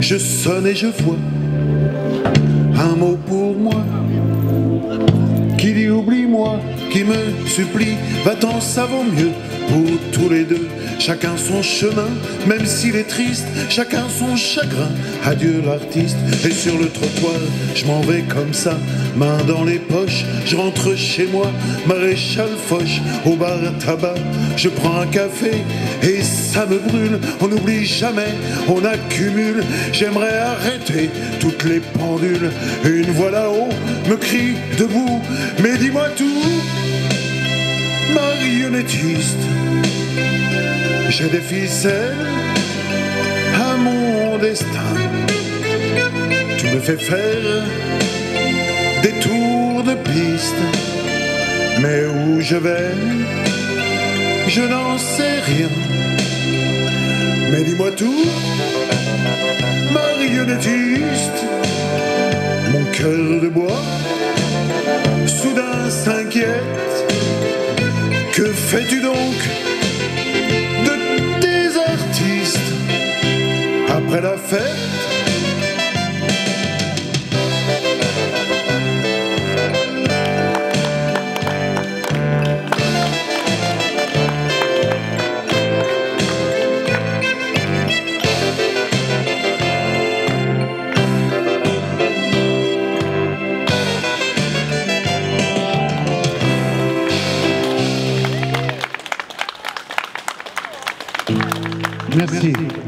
Je sonne et je vois un mot pour moi qui dit oublie-moi, qui me supplie, va-t'en, ça vaut mieux pour tous les deux. Chacun son chemin, même s'il est triste, chacun son chagrin. Adieu l'artiste. Et sur le trottoir, je m'en vais comme ça, main dans les poches. Je rentre chez moi, maréchal Foch, au bar à tabac. Je prends un café et ça me brûle. On n'oublie jamais, on accumule. J'aimerais arrêter toutes les pendules. Une voix là-haut me crie debout, mais dis-moi tout, marionnettiste. J'ai des ficelles à mon destin. Tu me fais faire des tours de piste, mais où je vais, je n'en sais rien. Mais dis-moi tout, marionnettiste. Mon cœur de bois soudain s'inquiète. Que fais-tu donc de tes artistes après la fête? Merci.